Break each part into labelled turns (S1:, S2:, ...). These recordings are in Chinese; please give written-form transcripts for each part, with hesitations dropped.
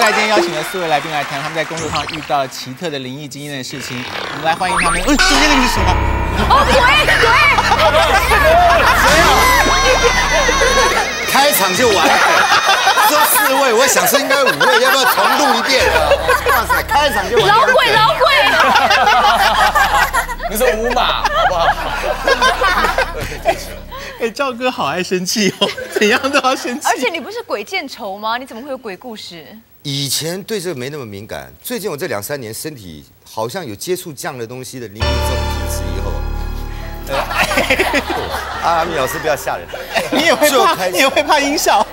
S1: 来今天邀请了4位来宾来谈他们在工作上遇到了奇特的灵异经验的事情。我们来欢迎他们。中间那个是谁啊？
S2: 哦，
S3: 鬼！开场就完了。说4位，我想是应该5位，要不要重录一遍啊？哇塞，开场就完了。
S2: 老鬼！
S4: 你是5码，好不好？
S1: 哎，赵哥好爱生气哦，怎样都要生气。
S2: 而且你不是鬼见愁吗？你怎么会有鬼故事？
S3: 以前对这个没那么敏感，最近我这2、3年身体好像有接触这样的东西的灵异这种体质以后，阿米老师不要吓人，
S1: 你也会怕音效，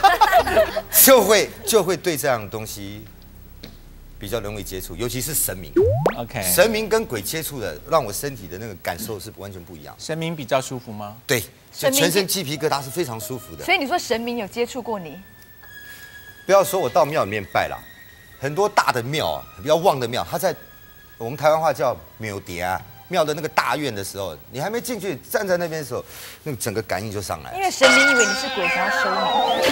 S3: 就会对这样的东西比较容易接触，尤其是神明。
S1: OK，
S3: 神明跟鬼接触的，让我身体的那个感受是完全不一样。
S1: 神明比较舒服吗？
S3: 对，就全身鸡皮疙瘩是非常舒服的。
S2: 所以你说神明有接触过你？
S3: 不要说我到庙里面拜了，很多大的庙啊，比较旺的庙，它在我们台湾话叫庙埕啊，庙的那个大院的时候，你还没进去，站在那边的时候，那个整个感应就上来。
S2: 因为神明以为你是鬼，想要收你。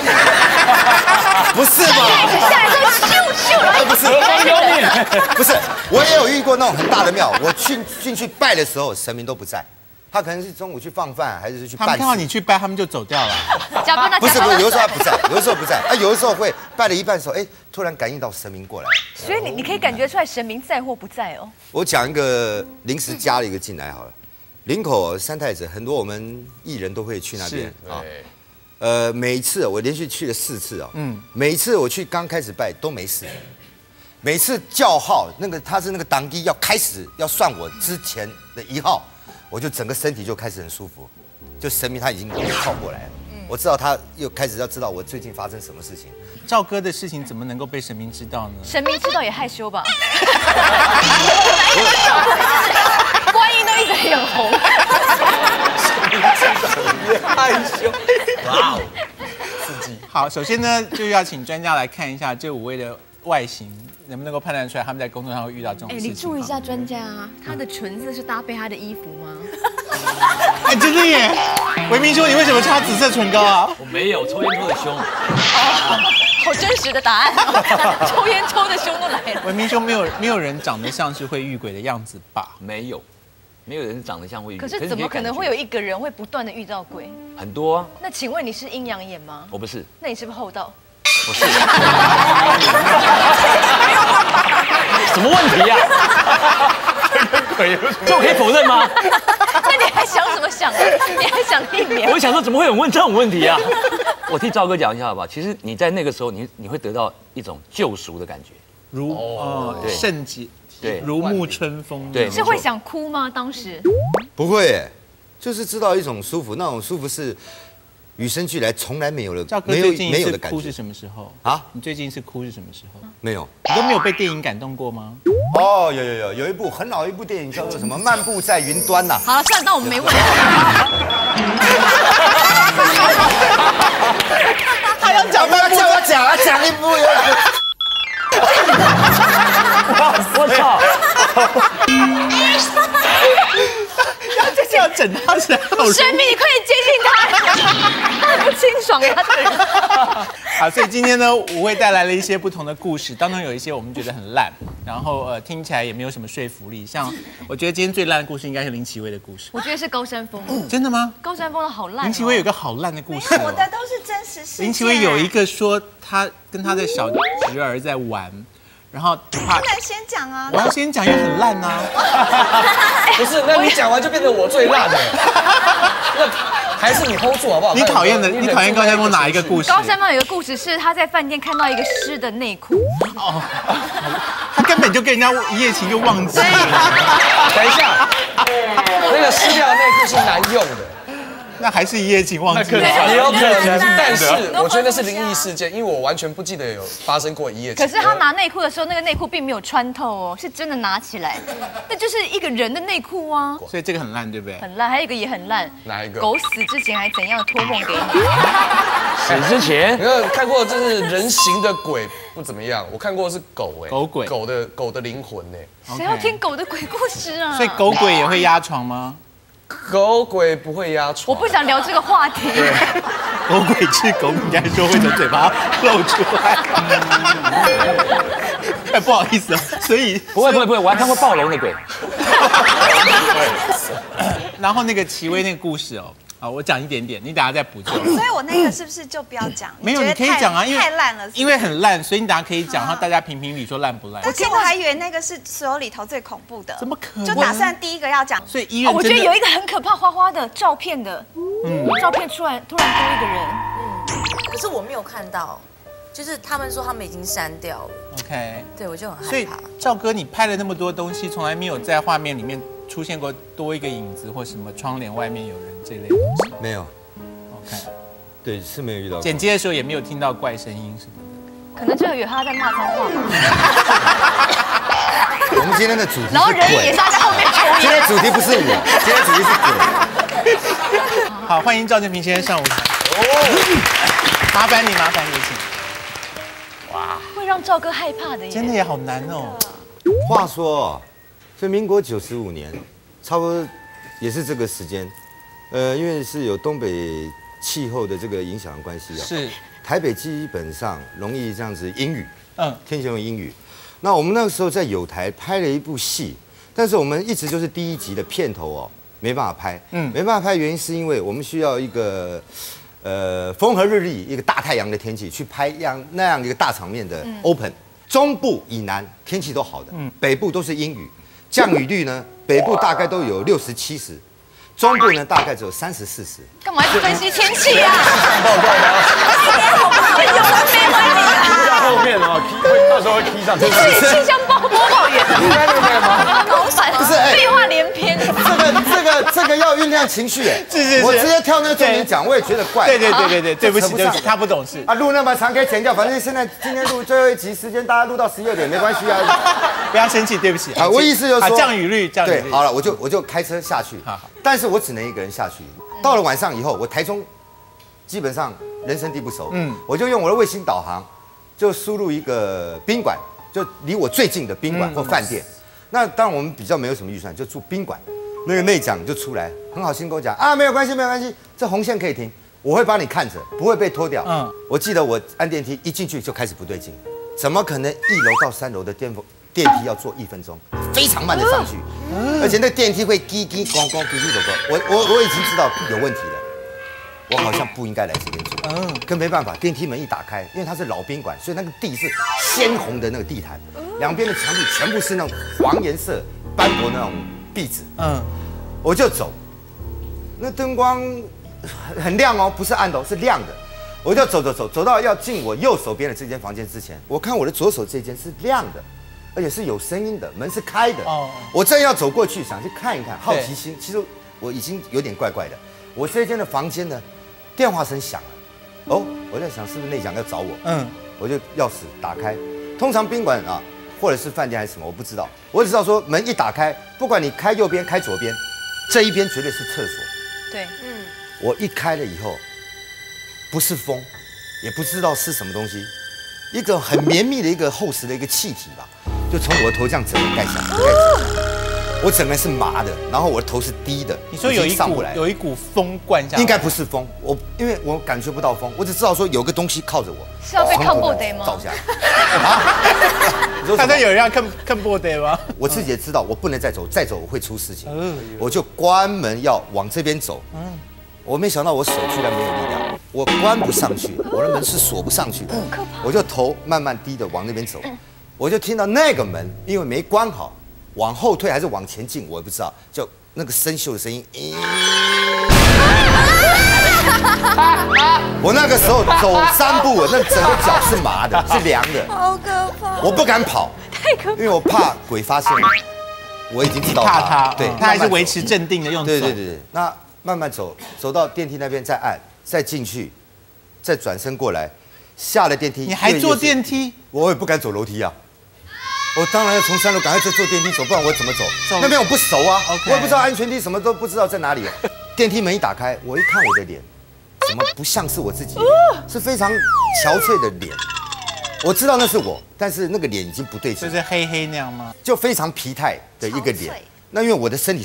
S3: 不是吧？
S2: 下来之后咻，
S3: 不是，我也有遇过那种很大的庙，我进去拜的时候，神明都不在。他可能是中午去放饭，还是去办事。
S1: 他们看到你去拜，他们就走掉了。
S3: 不是，有的时候他不在，有的时候不在。有的时候会拜了一半的时候，突然感应到神明过来。
S2: 所以你可以感觉出来神明在或不在哦。
S3: 我讲一个临时加了一个进来好了。林口三太子，很多我们艺人都会去那边啊。每一次我连续去了4次啊。每一次我去刚开始拜都没事。每次叫号他是那个当机要开始要算我之前的1号。我就整个身体就开始很舒服，就神明他已经靠过来了，我知道他又开始要知道我最近发生什么事情。
S1: 赵哥的事情怎么能够被神明知道呢？
S2: 神明知道也害羞吧？观音都一直眼红。
S4: 也害羞。哇哦，刺激。
S1: 好，首先呢，就要请专家来看一下这5位的外形。能不能够判断出来他们在工作上会遇到这种事情？
S2: 你注意一下专家啊，他的裙子是搭配他的衣服吗？
S1: 哎，真的耶！维明兄，你为什么擦紫色唇膏啊？
S5: 我没有，抽烟抽的凶。
S2: 好真实的答案，抽烟抽的凶都来了。
S1: 维明兄，没有人长得像是会遇鬼的样子吧？
S5: 没有人长得像会遇鬼。
S2: 可是怎么可能会有一个人会不断的遇到鬼？
S5: 很多啊。
S2: 那请问你是阴阳眼吗？
S5: 我不是。
S2: 那你是不是厚道？
S5: 不是。什么问题呀？就可以否认吗？
S2: 那你还想怎么想啊？你还想避免？
S5: 我想说，怎么会有人问这种问题啊？我替赵哥讲一下好不好？其实你在那个时候，你会得到一种救赎的感觉，
S1: 圣洁，
S5: 对，
S1: 如沐春风。
S5: 对，
S2: 是会想哭吗？当时
S3: 不会耶，就是知道一种舒服，那种舒服是与生俱来，从来没有的，
S1: 赵哥最近
S3: 没有的感觉。
S1: 哭是什么时候
S3: 啊？
S1: 你最近是哭是什么时候？
S3: 没有，
S1: 你都没有被电影感动过吗？
S3: 哦，有一部很老一部电影叫做什么《漫步在云端》呐。
S2: 好了，算了，当我们没问。
S1: 他要讲，
S3: 不要叫我讲啊，讲一部。
S5: 我操！
S1: 就是要整他起来。
S2: 神明，你快点接近他，他很不清爽呀。
S1: 好，所以今天呢，5位带来了一些不同的故事，当中有一些我们觉得很烂，然后听起来也没有什么说服力。像我觉得今天最烂的故事应该是林奇威的故事。
S2: 我觉得是高山峰。
S1: 真的吗？
S2: 高山峰的好烂。
S1: 林奇威有个好烂的故事。
S6: 我的都是真实事件。
S1: 林奇威有一个说他跟他的小侄儿在玩。然后
S6: 不能先讲啊！
S1: 我要先讲，因为很烂呐。
S4: 不是，那你讲完就变成我最烂了。那还是你 hold 住好不好？
S1: 你讨厌高山峰哪一个故事？
S2: 高山峰有一个故事是他在饭店看到一个湿的内裤。
S1: 哦，他根本就跟人家一夜情就忘记了。
S4: 等一下，那个湿掉的内裤是男用的。
S1: 那还是一夜情忘记了，
S4: 也有可能，但是我觉得那是灵异事件，因为我完全不记得有发生过一夜情。
S2: 可是他拿内裤的时候，那个内裤并没有穿透哦，是真的拿起来，那就是一个人的内裤啊。
S1: 所以这个很烂，对不对？
S2: 很烂，还有一个也很烂。
S4: 哪一个？
S2: 狗死之前还怎样托梦给你？
S5: 死之前，
S4: 你有看过就是人形的鬼不怎么样，我看过的是狗哎，
S1: 狗鬼，
S4: 狗的灵魂哎。
S2: 谁要听狗的鬼故事啊？
S1: 所以狗鬼也会压床吗？
S4: 狗鬼不会压床。
S2: 我不想聊这个话题。
S1: 狗鬼吃狗，应该说会从嘴巴露出来。哎，不好意思哦，所以
S5: 不会，我还看过暴龙的鬼。
S1: 然后那个齐薇那个故事哦，啊，我讲一点点，你等下再补救。
S6: 所以我那个是不是就不要讲？
S1: 没有，你可以讲啊，因为
S6: 太烂了，
S1: 因为很烂，所以你等下可以讲，然后大家评评理说烂不烂。
S6: 而且我还以为那个是所有里头最恐怖的，
S1: 怎么可能？
S6: 就打算第一个要讲。
S1: 所以医院
S2: 我觉得有一个很可怕花花的照片的，照片出来突然多一个人，
S7: 可是我没有看到，就是他们说他们已经删掉了。
S1: OK，
S7: 对我就很
S1: 所以
S7: 害怕。
S1: 赵哥，你拍了那么多东西，从来没有在画面里面出现过多一个影子或什么窗帘外面有人这类东西。
S3: 没有，
S1: OK，
S3: 对，是没有遇到过。
S1: 剪接的时候也没有听到怪声音什么的。
S2: 可能就以为他在骂脏话吧。
S3: 我们今天的主题是
S2: 然后人也
S3: 鬼
S2: 是，他在后面抽
S3: 今
S2: 烟。
S3: 天主题不是我，今天主题是鬼。
S1: 好，欢迎赵建平先生上舞台。麻烦你，也请。
S2: 会让赵哥害怕的耶。
S1: 真的也好难哦。
S3: 话说，所以民国95年，差不多也是这个时间，因为是有东北气候的这个影响的关系啊，
S1: 是，
S3: 台北基本上容易这样子阴雨，天气容易阴雨。那我们那个时候在友台拍了一部戏，但是我们一直就是第1集的片头哦，没办法拍，没办法拍，原因是因为我们需要一个。风和日丽，一个大太阳的天气去拍那样一个大场面的 open，中部以南天气都好的，北部都是阴雨，降雨率呢，北部大概都有60、70，中部呢大概只有30、40。
S2: 干嘛一直分析天气啊？
S4: 报告吗？
S2: 有人没回你啊？
S4: 后面哦，到时候会踢上。
S2: 你是气象播报员，
S4: 应该对不对吗？
S2: 脑反
S3: 不是哎
S2: 废话连篇。
S3: 这个要酝酿情绪哎，
S1: 是
S3: 我直接跳那个重点讲，我也觉得怪。
S1: 对，对不起，他不懂事
S3: 啊，录那么长可以剪掉，反正今天录最后一集，时间大家录到12点没关系啊。
S1: 不要生气，对不起。
S3: 啊，我意思就是说
S1: 降雨率。
S3: 对，好了，我就开车下去。好，但是我只能一个人下去。到了晚上以后，我台中基本上人生地不熟，我就用我的卫星导航，就输入一个宾馆，就离我最近的宾馆或饭店。那当然我们比较没有什么预算，就住宾馆。那个内长就出来，很好心跟我讲啊，没有关系，这红线可以停，我会帮你看着，不会被拖掉。我记得我按电梯一进去就开始不对劲，怎么可能1楼到3楼的电梯要坐1分钟，非常慢的上去，而且那电梯会叽叽咣咣、叽叽咣咣，我已经知道有问题了，我好像不应该来这边住。可没办法，电梯门一打开，因为它是老宾馆，所以那个地是鲜红的那个地毯，两边的墙壁全部是那种黄颜色斑驳那种壁纸。我就走，那灯光很亮哦，不是暗的哦，是亮的。我就走到要进我右手边的这间房间之前，我看我的左手这间是亮的，而且是有声音的，门是开的。我正要走过去想去看一看，好奇心，其实我已经有点怪怪的。我这间的房间呢，电话声响了，我在想是不是内长要找我，我就钥匙打开。通常宾馆啊，或者是饭店还是什么，我不知道，我只知道说门一打开，不管你开右边开左边，这一边绝对是厕所。
S2: 对，
S3: 我一开了以后，不是风，也不知道是什么东西，一个很绵密的一个厚实的一个气体吧，就从我的头这样整个盖下来，我整个人是麻的，然后我的头是低的。
S1: 你说有一股风灌下来，
S3: 应该不是风，因为我感觉不到风，我只知道说有个东西靠着我，
S2: 是要被看破的吗？
S3: 照下来。
S1: 好像有人要看破的吗？
S3: 我自己也知道，我不能再走，再走我会出事情。我就关门要往这边走。我没想到我手居然没有力量，我关不上去，我的门是锁不上去的。我就头慢慢低的往那边走，我就听到那个门因为没关好，往后退还是往前进我也不知道，就那个生锈的声音。我那个时候走3步，那整个脚是麻的，是凉的，
S6: 好可怕！
S3: 我不敢跑，
S2: 太可怕，
S3: 因为我怕鬼发现我已经知道
S1: 怕他，
S3: 对，
S1: 他还是维持镇定的用走。
S3: 对，那慢慢走到电梯那边再按，再进去，再转身过来，下了电梯。
S1: 你还坐电梯？
S3: 我也不敢走楼梯啊。我当然要从3楼赶快再坐电梯走，不然我怎么走？那边我不熟啊，我也不知道安全梯，什么都不知道在哪里。电梯门一打开，我一看我的脸，怎么不像是我自己？是非常憔悴的脸。我知道那是我，但是那个脸已经不对劲，
S1: 就是黑黑那样吗？
S3: 就非常疲态的一个脸。那因为我的身体是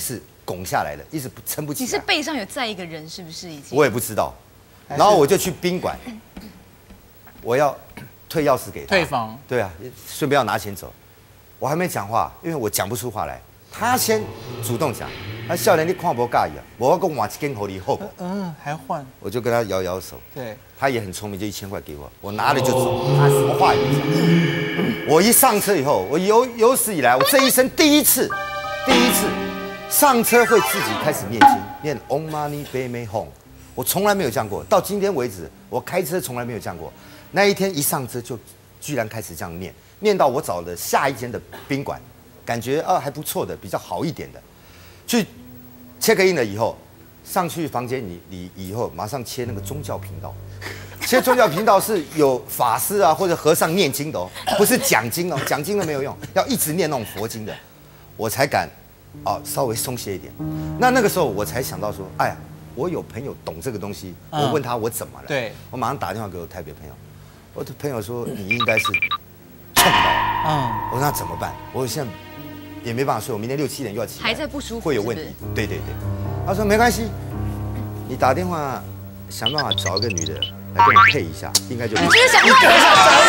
S3: 拱下来了，一直撑不起来。
S2: 你是背上有载一个人，是不是已经？
S3: 我也不知道。然后我就去宾馆，我要退钥匙给他。
S1: 退房。
S3: 对啊，顺便要拿钱走。我还没讲话，因为我讲不出话来。他先主动讲，那少年你看不介意啊？我讲换一间给你好。
S1: 还换。
S3: 我就跟他摇摇手。
S1: 对。
S3: 他也很聪明，就1000块给我，我拿了就走，他什么话也没讲。我一上车以后，我有史以来我这一生第一次上车会自己开始念经，念 Om Mani Padme Hum， 我从来没有这样过，到今天为止，我开车从来没有这样过。那一天一上车就居然开始这样念，念到我找了下一间的宾馆，感觉还不错的，比较好一点的，去 check in 了以后，上去房间里以后马上切那个宗教频道。其实宗教频道是有法师啊或者和尚念经的哦，不是讲经哦，讲经都没有用，要一直念那种佛经的，我才敢稍微松懈一点。那个时候我才想到说，哎呀，我有朋友懂这个东西，我问他我怎么了，
S1: 对，
S3: 我马上打电话给我台北朋友，我的朋友说你应该是冲到，我说那怎么办？我现在也没办法睡，我明天6、7点又要起来，
S2: 还在不舒服，
S3: 会有问题。对，他说没关系，你打电话想办法找一个女的。来跟你配一下，应该就。
S2: 你就是想找女人，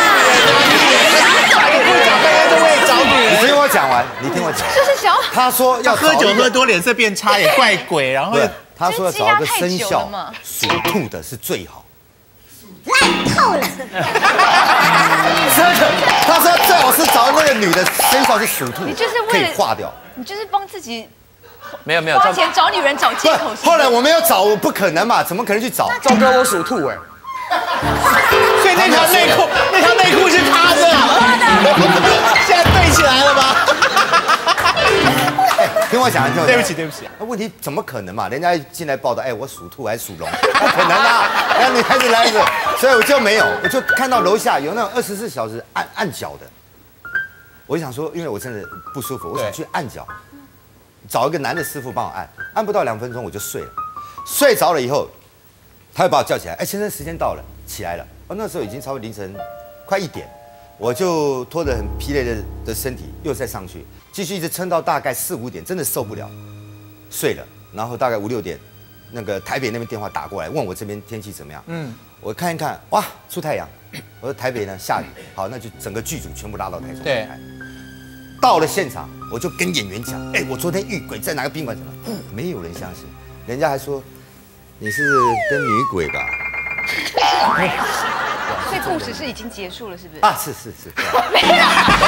S1: 找女人。
S3: 你听我讲完，你听我讲。
S2: 就是想。他
S3: 说要
S1: 喝酒喝多脸色变差也怪鬼，然后
S3: 他说要找一个生肖属兔的是最好。
S6: 烂透了。
S3: 真的，他说最好是找那个女的生肖是属兔，
S2: 你就是
S3: 可以化掉。
S2: 你就是帮自己。
S5: 没有，
S2: 花钱找女人找借口。
S3: 后来我没有找，我不可能嘛，怎么可能去找？
S4: 赵哥，我属兔哎。
S1: 所以那条内裤是他的，现在对起来了吗？
S3: 听我讲，
S1: 对不起。
S3: 那问题怎么可能嘛？人家进来报道，我属兔还是属龙，不可能啊！那女孩子来着，所以我就没有，我就看到楼下有那种24小时按脚的，我就想说，因为我真的不舒服，我想去按脚，找一个男的师傅帮我按不到2分钟我就睡了，睡着了以后。他会把我叫起来，先生，时间到了，起来了。那时候已经超过凌晨快1点，我就拖着很疲累的身体又再上去，继续一直撑到大概4、5点，真的受不了，睡了。然后大概5、6点，那个台北那边电话打过来，问我这边天气怎么样。我看一看，哇，出太阳。我说台北呢下雨，好，那就整个剧组全部拉到台中来。到了现场，我就跟演员讲，我昨天遇鬼在哪个宾馆什么，没有人相信，人家还说。你是跟女鬼吧？
S2: 所以故事是已经结束了，是不是？
S3: 是。没了。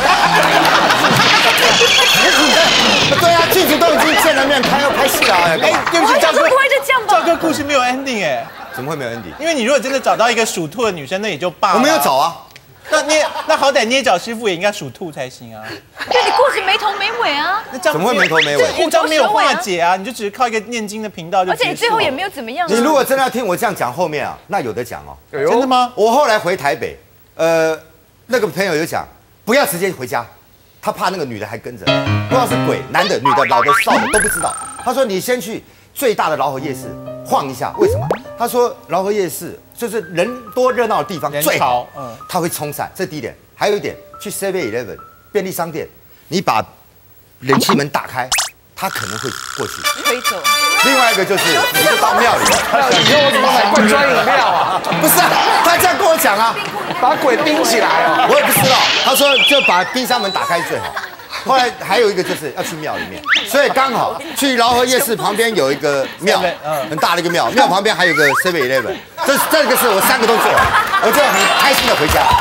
S3: 对啊，剧组都已经见了面，要拍戏了。
S1: 对不起，赵哥，
S2: 不会就这样吧？
S1: 赵哥故事没有 ending 哎。
S3: 怎么会没有 ending？
S1: 因为你如果真的找到一个属兔的女生，那也就罢了。
S3: 我没有找啊。
S1: 那好歹捏脚师傅也应该属兔才行啊。
S2: 对，你故事没头没尾啊。
S1: 那这样
S3: 怎么会没头没尾？
S1: 这样没有化解啊，你就只是靠一个念经的频道就。
S2: 而且你最后也没有怎么样。
S3: 你如果真的要听我这样讲后面啊，那有得讲哦。
S1: 真的吗？
S3: 我后来回台北，那个朋友有讲，不要直接回家，他怕那个女的还跟着，不知道是鬼，男的、女的、老的、少的都不知道。他说你先去最大的劳合夜市晃一下，为什么？他说劳合夜市就是人多热闹的地方最好，他会冲散，这第一点。还有一点，去 7-Eleven 便利商店，你把冷气门打开，他可能会过去
S2: 推走。
S3: 另外一个就是你就到庙里，
S4: 以后我怎么买罐装饮料啊？
S3: 不是啊，他这样跟我讲啊，
S4: 把鬼冰起来哦。
S3: 我也不知道，他说就把冰箱门打开最好。后来还有一个就是要去庙里面，所以刚好去劳合夜市旁边有一个庙，很大的一个庙，庙旁边还有个 7-Eleven， 这个是我3个都做了，我就很开心的回家。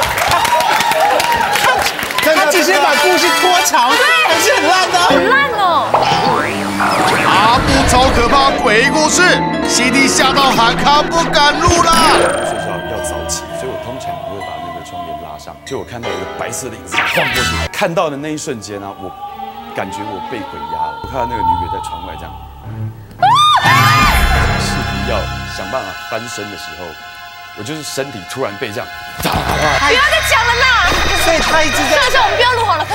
S1: 他只是把故事拖长，还是很烂的，
S2: 很烂哦。
S8: 阿布超可怕鬼故事，西弟吓到喊卡不敢录啦。
S9: 睡觉要早起，所以我通常不会把那个窗帘拉上。就我看到一个白色的影子晃过去，看到的那一瞬间呢，我感觉我被鬼压了。我看到那个女鬼在窗外这样，试图要想办法翻身的时候，我就是身体突然被这样。
S2: 不要再讲了啦！
S1: 所以他一直在。
S2: 这个时候我们不要录好了。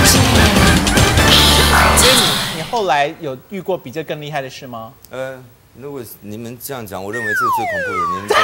S1: 所以你后来有遇过比这更厉害的事吗？
S3: 如果你们这样讲，我认为这是最恐怖的。你们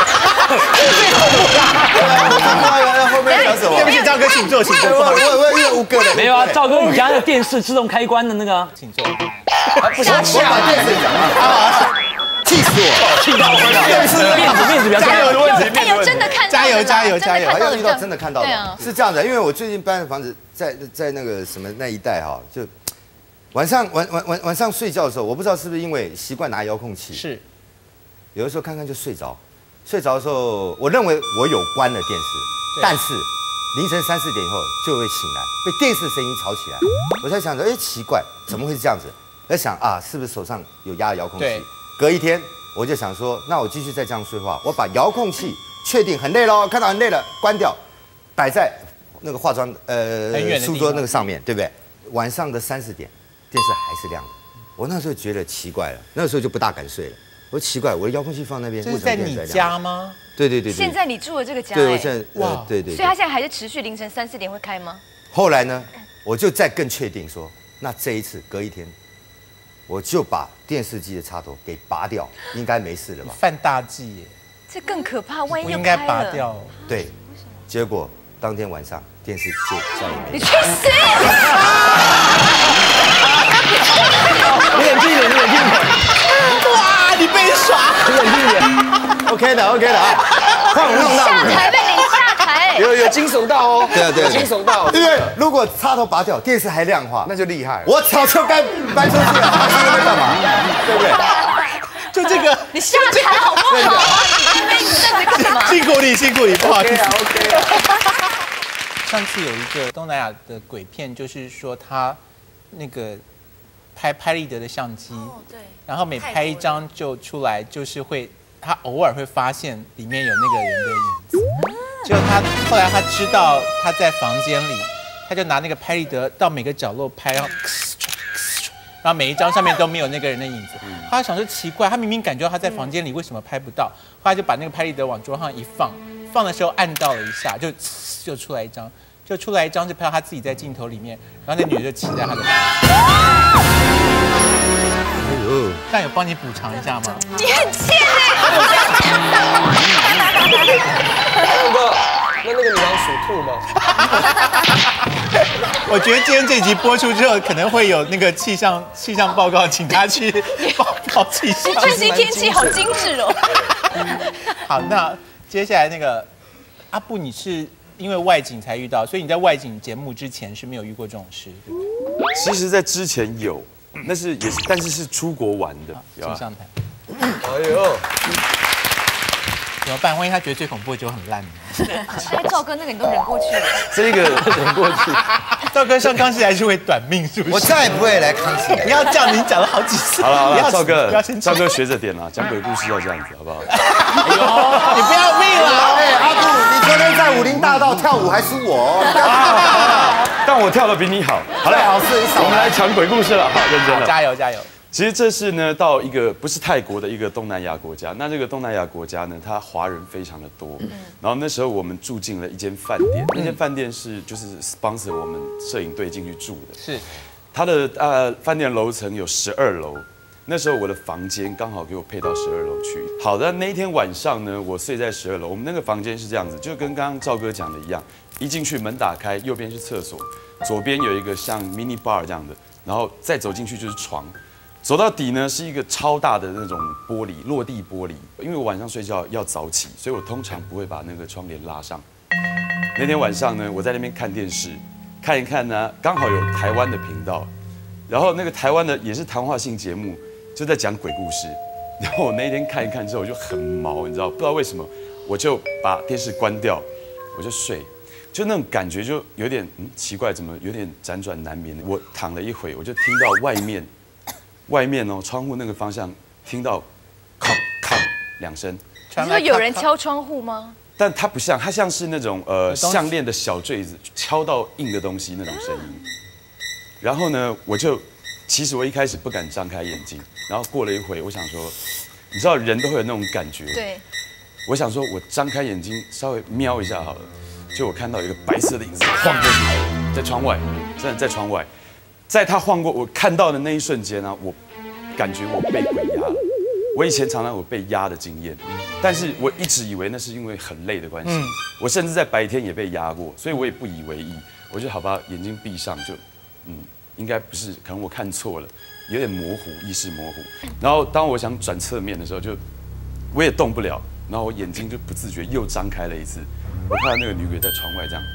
S3: 最后面讲什么？
S1: 对不起，赵哥，请坐，请坐。
S3: 我遇到5个了。
S5: 没有啊，赵哥，你家的电视自动开关的那个，
S1: 请坐。
S3: 不行，我把电视讲完。气死我！
S5: 气到我了！面子比较重要的问题。
S2: 哎，有真的看到，
S1: 加油加油加油！
S3: 还要遇到真的看到的。
S2: 对啊，
S3: 是这样的，因为我最近搬的房子在那个什么那一带哈，就晚上睡觉的时候，我不知道是不是因为习惯拿遥控器，
S1: 是
S3: 有的时候看看就睡着。睡着的时候，我认为我有关了电视，但是凌晨3、4点以后就会醒来，被电视声音吵起来。我在想着，哎，奇怪，怎么会是这样子？在想啊，是不是手上有压遥控器？隔一天，我就想说，那我继续再这样睡话，我把遥控器确定很累咯，看到很累了，关掉，摆在那个化妆书桌那个上面，对不对？晚上的3、4点，电视还是亮的。我那时候觉得奇怪了，那时候就不大敢睡了。我说奇怪，我的遥控器放那边，
S1: 这是在你家吗？
S3: 对。
S2: 现在你住的这个家，
S3: 对，我现在对。
S2: 所以他现在还是持续凌晨3、4点会开吗？
S3: 后来呢，我就再更确定说，那这一次隔一天。我就把电视机的插头给拔掉，应该没事了吧？
S1: 犯大忌耶！
S2: 这更可怕，万一又
S1: 应该拔掉。
S3: 对，结果当天晚上电视就再也没。
S2: 你去死！
S5: 你冷静一点，你冷静一点。
S1: 哇，你被耍！
S5: 你冷静一点。
S3: OK 的啊，换我弄到
S2: 下台被你下台。
S4: 有惊悚到哦。
S3: 对，
S4: 惊悚到。
S3: 因为如果插头拔掉，电视还亮的话，
S4: 那就厉害。
S3: 我早就该搬出去了，还是在干嘛？对不对？
S1: 就这个，
S2: 你下台好不好？你被你站着干嘛？
S1: 辛苦你，不好意思。
S3: OK。
S1: 上次有一个东南亚的鬼片，就是说他那个拍立得的相机，
S7: 对，
S1: 然后每拍一张就出来，就是会他偶尔会发现里面有那个人的影子。结果他后来他知道他在房间里，他就拿那个拍立得到每个角落拍，然后每一张上面都没有那个人的影子。他想说奇怪，他明明感觉到他在房间里，为什么拍不到？后来就把那个拍立得往桌上一放，放的时候按到了一下，就出来一张，就拍到他自己在镜头里面，然后那女的就骑在他的旁边。哎呦，那有帮你补偿一下吗？
S2: 你很贱
S4: 那个女郎属兔吗？
S1: 我觉得今天这集播出之后，可能会有那个气象报告，请他去报气象。
S2: 最近天气好精致哦。
S1: 好，那接下来那个阿布，你是因为外景才遇到，所以你在外景节目之前是没有遇过这种事，对不对？
S9: 其实，在之前有，但是是出国玩的。
S1: 请上台。
S4: 哎呦，
S1: 怎么办？万一他觉得最恐怖的就很烂呢？
S2: 哎，赵哥那个你都忍过去了，
S9: 这个忍过去。
S1: 赵哥上康熙来是会短命，是不是？
S3: 我再也不会来康熙。
S1: 不要这样，你讲了好几次。
S9: 好了，赵哥，
S1: 不要生气。
S9: 赵哥学着点啦，讲鬼故事要这样子，好不好？
S1: 哎呦，你不要命了！
S3: 哎，阿布，你昨天在武林大道跳舞还输我，
S9: 但我跳的比你好。好了，我们来讲鬼故事了，好，认真了，
S1: 加油加油！
S9: 其实这是呢，到一个不是泰国的一个东南亚国家。那这个东南亚国家呢，它华人非常的多。然后那时候我们住进了一间饭店，那间饭店是就是 sponsor 我们摄影队进去住的。
S1: 是，
S9: 它的饭店楼层有12楼。那时候我的房间刚好给我配到12楼去。好的，那一天晚上呢，我睡在12楼。我们那个房间是这样子，就跟刚刚赵哥讲的一样，一进去门打开，右边是厕所，左边有一个像 mini bar 这样的，然后再走进去就是床。走到底呢是一个超大的那种玻璃，落地玻璃。因为我晚上睡觉要早起，所以我通常不会把那个窗帘拉上。那天晚上呢，我在那边看电视，看一看呢，刚好有台湾的频道，然后那个台湾的也是谈话性节目，就在讲鬼故事。然后我那一天看一看之后，我就很毛，你知道，不知道为什么，我就把电视关掉，我就睡。就那种感觉就有点奇怪，怎么有点辗转难眠。我躺了一会，我就听到外面哦，窗户那个方向听到咔咔2声。
S2: 你说有人敲窗户吗？
S9: 但它不像，它像是那种项链的小坠子敲到硬的东西那种声音。然后呢，其实我一开始不敢张开眼睛，然后过了一会，我想说，你知道人都会有那种感觉。
S2: 对。
S9: 我想说，我张开眼睛稍微瞄一下好了，就我看到一个白色的影子晃过去，在窗外，真的在窗外。在他晃过我看到的那一瞬间呢，我感觉我被鬼压了， 我以前常常有被压的经验，但是我一直以为那是因为很累的关系。我甚至在白天也被压过，所以我也不以为意。我就好吧，眼睛闭上就，应该不是，可能我看错了，有点模糊，意识模糊。然后当我想转侧面的时候，我也动不了，然后我眼睛就不自觉又张开了一次。我看到那个女鬼在窗外这样，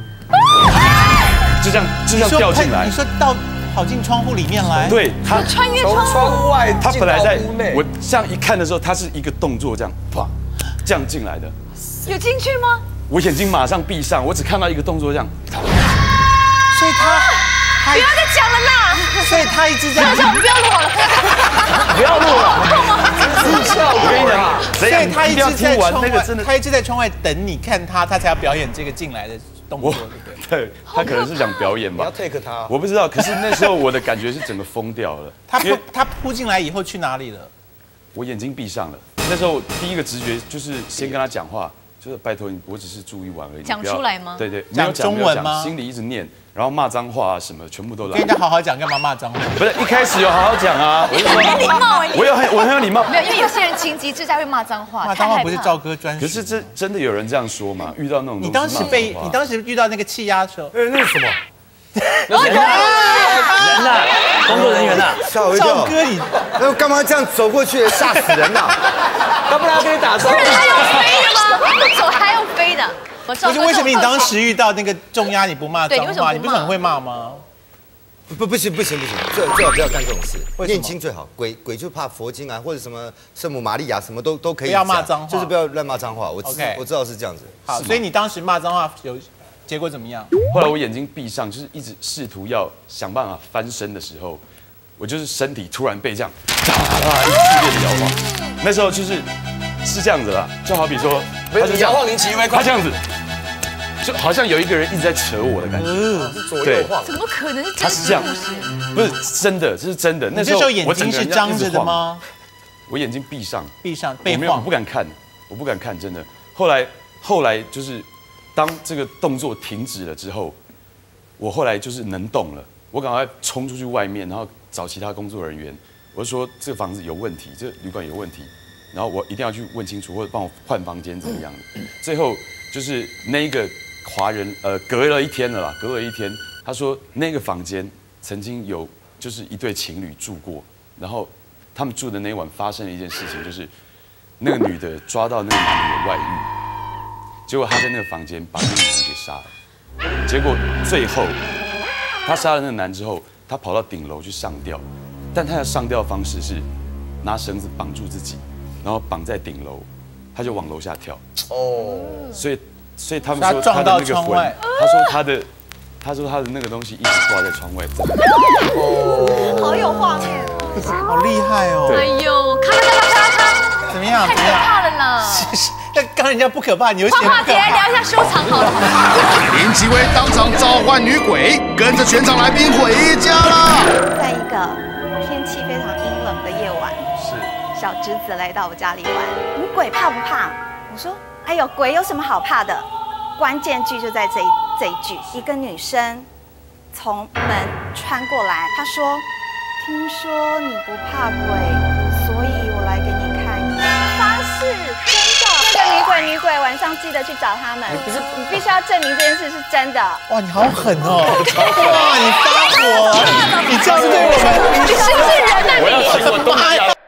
S9: 就这样掉进来。
S1: 你说跑进窗户里面来？
S9: 对，她
S4: 穿越窗外，
S9: 她本来在我这样一看的时候，她是一个动作这样，啪，这样进来的。
S2: 有进去吗？
S9: 我眼睛马上闭上，我只看到一个动作这样。
S1: 所以他
S2: 不要再讲了啦！
S1: 所以他一直在。
S2: 不要录好了，
S5: 不要录了。
S9: 我跟你讲，
S1: 所以他一直在窗外，
S9: 那个真的，
S1: 他一直在窗外等你看他才要表演这个进来的动作，对不对？
S9: 对，他可能是想表演吧。
S4: 你要 take 他，
S9: 我不知道。可是那时候我的感觉是整个疯掉了。
S1: 他扑进来以后去哪里了？
S9: 我眼睛闭上了。那时候第一个直觉就是先跟他讲话，就是拜托你，我只是住一晚而已。
S2: 讲出来吗？
S9: 对对，
S1: 讲中文吗？
S9: 心里一直念，然后骂脏话啊什么，全部都来。
S1: 跟人家好好讲，干嘛骂脏话？
S9: 不是一开始有好好讲啊，我就说
S2: 很礼貌哎，
S9: 我很有礼貌。
S2: 没有，因为有些人情急之下会骂脏话。
S1: 骂脏话不是赵哥专属。
S9: 可是这真的有人这样说吗？遇到那种
S1: 你当时遇到那个气压的时候，
S4: 那是什么？
S5: 人呐，工作人员呐，
S3: 吓我一跳。
S1: 赵哥你
S3: 那干嘛这样走过去，吓死人呐！
S4: 要不然要跟你打招呼？
S2: 还要飞的吗？不走还要飞的。
S1: 不是为什么你当时遇到那个重压你不骂脏话？你不是很会骂吗？
S3: 不行，最好不要干这种事。念经最好，鬼就怕佛经啊，或者什么圣母玛利亚什么都可以。
S1: 不要骂脏话，
S3: 就是不要乱骂脏话。我知道是这样子。
S1: 好，所以你当时骂脏话结果怎么样？
S9: 后来我眼睛闭上，就是一直试图要想办法翻身的时候，我就是身体突然被这样一剧烈的摇晃。那时候是这样子啦，就好比说，
S4: 他就摇晃您骑为快，
S9: 他这样子，就好像有一个人一直在扯我的感觉，
S4: 是左右晃。
S2: 怎么可能是
S9: 他是这样，不是真的，这是真的。那时候
S1: 眼睛是张着的吗？
S9: 我眼睛闭上，
S1: 被晃，
S9: 我不敢看，真的。后来就是。当这个动作停止了之后，我后来就是能动了，我赶快冲出去外面，然后找其他工作人员，我就说这个房子有问题，这个旅馆有问题，然后我一定要去问清楚，或者帮我换房间怎么样的。最后就是那个华人，隔了一天了啦，他说那个房间曾经有就是一对情侣住过，然后他们住的那晚发生了一件事情，就是那个女的抓到那个男的有外遇。结果他在那个房间把那个男人给杀了，结果最后他杀了那个男之后，他跑到顶楼去上吊，但他的上吊方式是拿绳子绑住自己，然后绑在顶楼，他就往楼下跳。哦，所以他们说他的那个魂，他说他的那个东西一直挂在窗外。
S2: 哦，好有画面哦，
S1: 好厉害哦！
S2: 哎呦，咔！
S1: 怎么样？
S2: 太可怕了啦！
S1: 但刚人家不可怕，你又嫌不可怕。
S2: 来聊一下收藏好了。
S8: 林奇威当场召唤女鬼，跟着全场来宾回家了。
S10: 在一个天气非常阴冷的夜晚，小侄子来到我家里玩。你鬼怕不怕？我说，哎呦，鬼有什么好怕的？关键句就在这一句。一个女生从门穿过来，她说：“听说你不怕鬼，所以我来给你看一眼。”发誓，真的。那个女鬼，晚上记得去找他们。你必须要证明这件事是真的。
S1: 哇，你好狠哦！哇，你发火，你这样对我们，
S2: 你是不是人啊？
S9: 我要请我东西啊！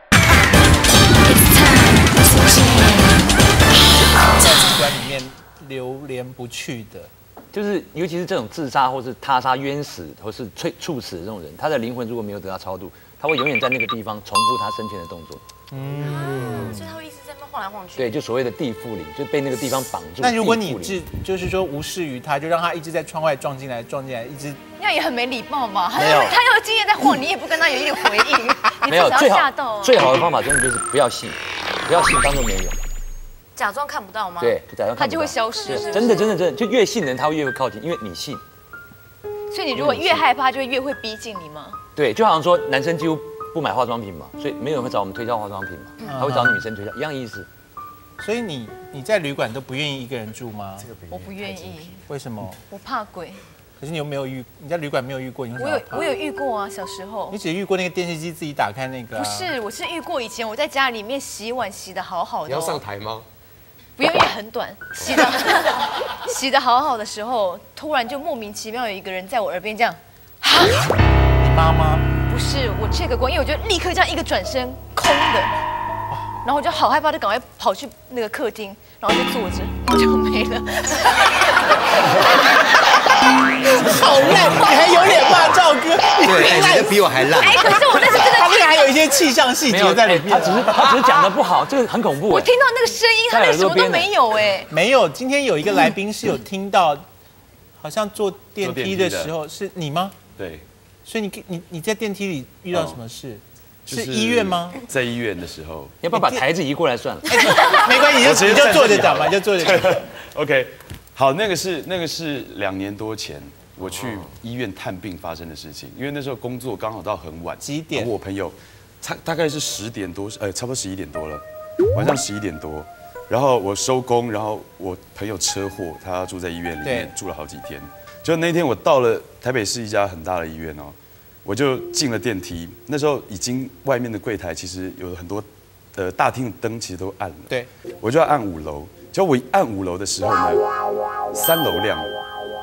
S1: 在旅馆里面流连不去的，
S5: 就是尤其是这种自杀或是他杀、冤死或是猝死的这种人，他的灵魂如果没有得到超度，他会永远在那个地方重复他生前的动作。
S7: 所以他会一直在那晃来晃去。
S5: 对，就所谓的地缚灵，就被那个地方绑住。
S1: 那如果你就是说无视于他，就让他一直在窗外撞进来，一直
S2: 那也很没礼貌嘛。
S5: 没有，
S2: 他有经验在晃，你也不跟他有一点回应，
S5: 没有，最好的方法真的就是不要信，当做没有。
S7: 假装看不到吗？
S5: 对，假装看不到，
S2: 他就会消失。
S5: 真的，就越信人，他会越会靠近，因为你信。
S2: 所以你如果越害怕，就会越会逼近你吗？
S5: 对，就好像说男生几乎不买化妆品嘛，所以没有人会找我们推销化妆品嘛，他会找女生推销，一样意思。
S1: 所以你在旅馆都不愿意一个人住吗？
S2: 我不愿意。
S1: 为什么？
S2: 我怕鬼。
S1: 可是你又没有你在旅馆没有遇过，你为什么要怕？
S2: 我有遇过啊，小时候
S1: 你。只遇过那个电视机自己打开那个、啊？
S2: 不是，我是遇过以前我在家里面洗碗洗的好好的、
S4: 你要上台吗？
S2: 不用，因为很短，洗的好好的时候，突然就莫名其妙有一个人在我耳边这样，
S1: 你妈妈？
S2: 不是我这个光，因为我就立刻这样一个转身，空的，然后我就好害怕，就赶快跑去那个客厅，然后就坐着，然后就没了。
S1: 好烂，你还有脸骂赵哥？
S3: 对，你的比我还烂。
S2: 哎，可是我那是真的，
S1: 他那个还有一些气象细节在里面。
S5: 他只是讲的不好，这个很恐怖。
S2: 我听到那个声音，他那什么都没有哎。
S1: 没有，今天有一个来宾是有听到，好像坐电梯的时候是你吗？
S9: 对。
S1: 所以你在电梯里遇到什么事？是医院吗？
S9: 在医院的时候，
S5: 要不要把台子移过来算了？
S1: 没关系，你就坐着讲吧，你就坐着讲。
S9: OK， 好，那个是2年多前我去医院探病发生的事情，因为那时候工作刚好到很晚。
S1: 几点？
S9: 我朋友，大概是10点多，差不多11点多了，晚上11点多。然后我收工，然后我朋友车祸，他住在医院里面住了好几天。就那天我到了台北市一家很大的医院哦。我就进了电梯，那时候已经外面的柜台其实有很多，大厅的灯其实都暗了。
S1: 对，
S9: 我就要按5楼，结果我一按5楼的时候呢，3楼亮了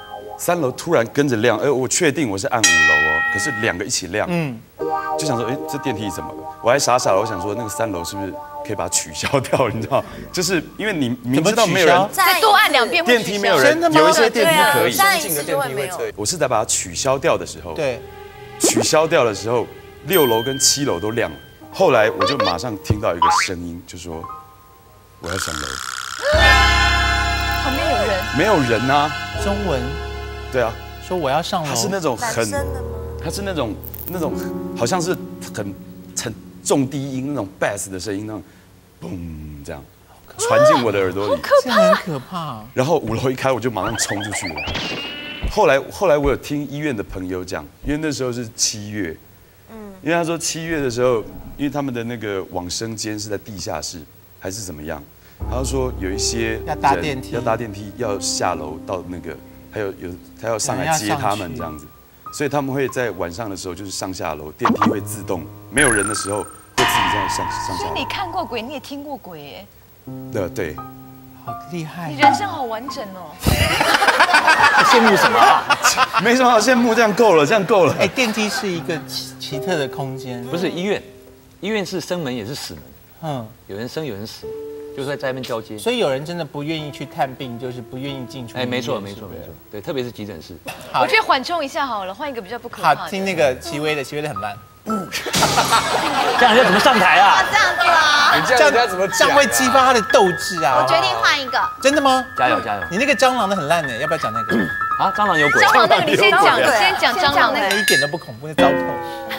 S9: ，3楼突然跟着亮，我确定我是按5楼哦，可是2个一起亮，就想说，这电梯怎么了？我还傻傻的，我想说那个3楼是不是可以把它取消掉？你知道，就是因为你明知道没有人，
S2: 再多按2遍，
S9: 电梯没有人，有一些电梯可以，
S7: 再一次就会没有。
S9: 我是在把它取消掉的时候，
S1: 对。
S9: 取消掉的时候，6楼跟7楼都亮了。后来我就马上听到一个声音，就说我要上楼。
S2: 旁边有人？
S9: 没有人啊。
S1: 中文？
S9: 对啊。
S1: 说我要上楼。
S9: 他是那种很，他是那种好像是很重低音那种 bass 的声音，那种嘣这样传进我的耳朵里，
S1: 这很可怕。
S9: 然后5楼一开，我就马上冲出去了。后来我有听医院的朋友讲，因为那时候是7月，因为他说7月的时候，因为他们的那个往生间是在地下室还是怎么样，他说有一些
S1: 要搭电梯，
S9: 要下楼到那个，他要上来接他们这样子，所以他们会在晚上的时候就是上下楼，电梯会自动，没有人的时候会自己这样上下楼。
S2: 所以你看过鬼，你也听过鬼耶？
S9: 对。
S1: 好厉害！
S2: 你人生好完整哦。
S5: 羡慕什么啊？
S9: 没什么好羡慕，这样够了。
S1: 哎，电梯是一个奇特的空间，
S5: 不是医院是生门也是死门，有人生有人死，就是在那边交接。
S1: 所以有人真的不愿意去探病，就是不愿意进出。
S5: 哎，没错，对，特别是急诊室。
S2: 好，我觉得缓冲一下好了，换一个比较不可怕的。
S1: 好，听那个戚薇的很烂。
S5: 这样人家怎么上台啊？
S10: 这样子啊？
S4: 这样人家怎么讲？
S1: 这样会激发他的斗志啊！
S10: 我决定换一个。
S1: 真的吗？
S5: 加油！
S1: 你那个蟑螂的很烂呢，要不要讲那个？
S5: 啊，蟑螂有鬼。
S2: 蟑螂那个你先讲，先讲蟑螂
S1: 那个一点都不恐怖，那糟透。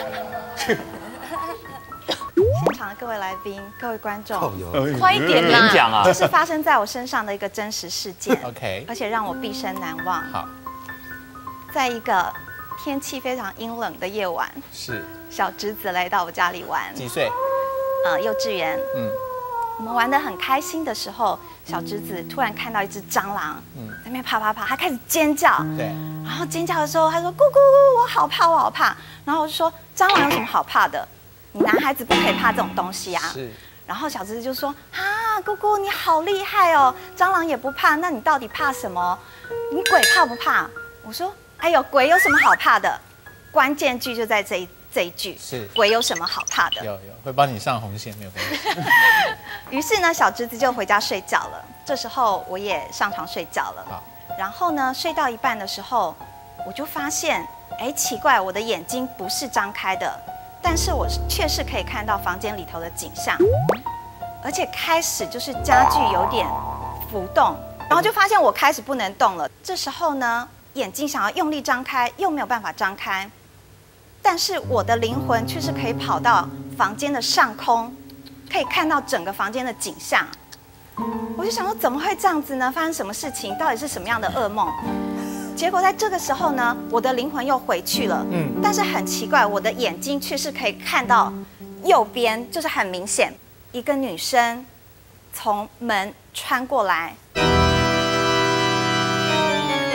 S10: 现场的各位来宾、各位观众，
S2: 快一点啦！
S5: 讲啊，
S10: 这是发生在我身上的一个真实事件
S1: ，OK，
S10: 而且让我毕生难忘。
S1: 好，
S10: 在一个天气非常阴冷的夜晚，
S1: 是
S10: 小侄子来到我家里玩。
S1: 几岁？
S10: 幼稚园。我们玩得很开心的时候，小侄子突然看到一只蟑螂，在那边爬，他开始尖叫。
S1: 对。
S10: 然后尖叫的时候，他说：“咕咕咕，我好怕，我好怕。”然后我就说：“蟑螂有什么好怕的？你男孩子不可以怕这种东西啊。”
S1: 是。
S10: 然后小侄子就说：“啊，姑姑你好厉害哦，蟑螂也不怕，那你到底怕什么？你鬼怕不怕？”我说：“哎呦，鬼有什么好怕的？关键句就在这一句，
S1: 是
S10: 鬼有什么好怕的？
S1: 有会帮你上红线，没有关系。
S10: 于是呢，小侄子就回家睡觉了。这时候我也上床睡觉了。
S1: 好，
S10: 然后呢，睡到一半的时候，我就发现，哎，奇怪，我的眼睛不是张开的，但是我确实可以看到房间里头的景象，而且开始就是家具有点浮动，然后就发现我开始不能动了。这时候呢，眼睛想要用力张开，又没有办法张开。但是我的灵魂却是可以跑到房间的上空，可以看到整个房间的景象。我就想说，怎么会这样子呢？发生什么事情？到底是什么样的噩梦？结果在这个时候呢，我的灵魂又回去了。但是很奇怪，我的眼睛却是可以看到右边，就是很明显，一个女生从门穿过来，然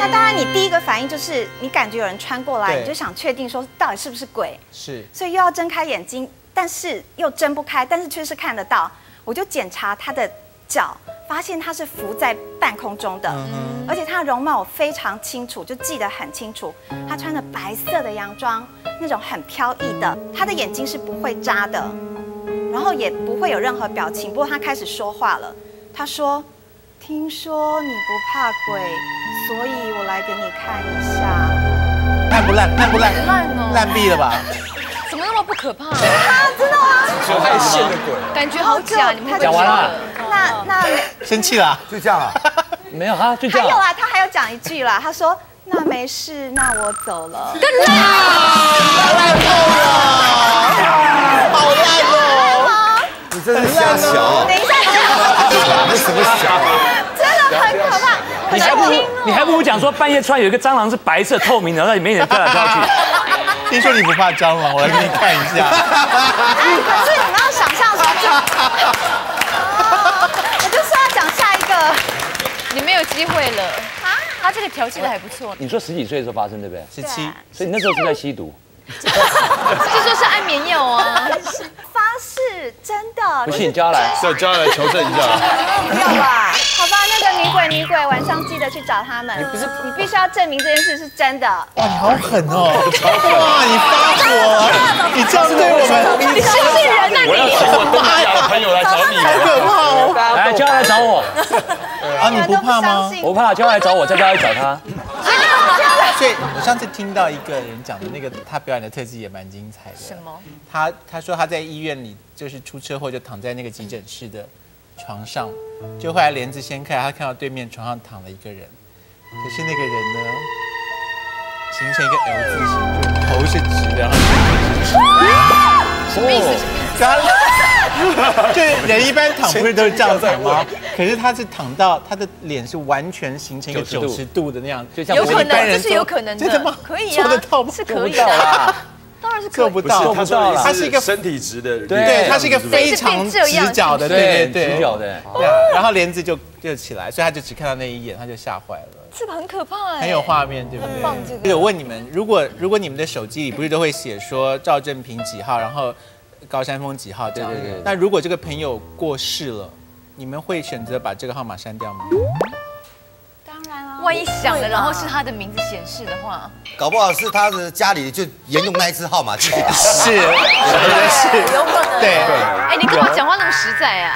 S10: 那当然，你第一个反应就是你感觉有人穿过来，
S1: 对
S10: 你就想确定说到底是不是鬼，
S1: 是，
S10: 所以又要睁开眼睛，但是又睁不开，但是却是看得到。我就检查他的脚，发现他是浮在半空中的，而且他的容貌我非常清楚，就记得很清楚。他穿着白色的洋装，那种很飘逸的，他的眼睛是不会眨的，然后也不会有任何表情。不过他开始说话了，他说：“听说你不怕鬼，所以我来给你看一下。”
S1: 烂不烂？烂不烂？
S2: 烂哦，
S1: 烂毙了吧？
S2: 怎么那么不可怕？
S10: 真的吗？
S4: 有太线的鬼，
S2: 感觉好假，你们会
S5: 讲完了，
S10: 那
S1: 生气了，
S3: 就这样啊？
S5: 没有他就这样。
S10: 还有啊，他还有讲一句啦，他说：“那没事，那我走了。”
S1: 烂透了，好烂哦！
S3: 你真是瞎想，
S10: 等一下，
S3: 这什么想？
S10: 真的很可怕。
S5: 你还不如讲说半夜突然有一个蟑螂是白色透明的，那里面也飘来飘去。
S1: 听说你不怕蟑螂，我来给你看一下。
S10: 可是你们要想象说，我就说要讲下一个，
S2: 你没有机会了啊！他这个调戏的还不错，
S5: 你说10几岁的时候发生对不对
S1: 17，
S5: 所以你那时候是在吸毒。
S2: 这就是安眠药啊！
S10: 发誓真的。
S5: 不信叫他来，
S9: 对，叫他来求证一下。
S10: 不要吧？好吧，那个女鬼，晚上记得去找他们。你必须要证明这件事是真的。
S1: 哇，你好狠哦！哇，你发火，你这样对我们，
S2: 你生气人啊
S9: 我要请我东南亚的朋友来找你。
S1: 好可怕哦！
S5: 来叫他来找我。
S1: 啊，你不怕吗？
S5: 我怕，叫他来找我，再叫他去找他。
S1: 所以我上次听到一个人讲的那个他表演的特技也蛮精彩的。
S2: 什么？
S1: 他说他在医院里就是出车祸就躺在那个急诊室的床上，就后来帘子掀开，他看到对面床上躺了一个人，可是那个人呢形成一个 L 字形，就头是直的，然后
S2: 什么意思？
S1: 就是人一般躺不是都是这样躺吗？可是他是躺到他的脸是完全形成一个90度的那样，
S5: 就像
S2: 有可能，这是有可能的，
S1: 真的吗？
S2: 可以啊，
S1: 做得到吗？
S2: 是可以的，当然是
S1: 做不到，
S9: 他说
S1: 他是一个
S9: 身体直的，
S1: 对，他是一个非常直角的，对，
S5: 直角的，
S1: 对，然后帘子就起来，所以他就只看到那一眼，他就吓坏了。
S2: 这个很可怕哎，
S1: 很有画面，对不对？
S2: 很棒，这个。
S1: 我问你们，如果你们的手机里不是都会写说赵正平几号，然后高山峰几号这样？
S5: 对。
S1: 那如果这个朋友过世了，你们会选择把这个号码删掉吗？
S10: 当然啊。
S2: 万一响了，然后是他的名字显示的话，
S3: 搞不好是他的家里就沿用那一支号码继续打。
S1: 是，我觉得是，
S7: 有可能。
S1: 对。
S2: 哎，你干嘛讲话那么实在啊？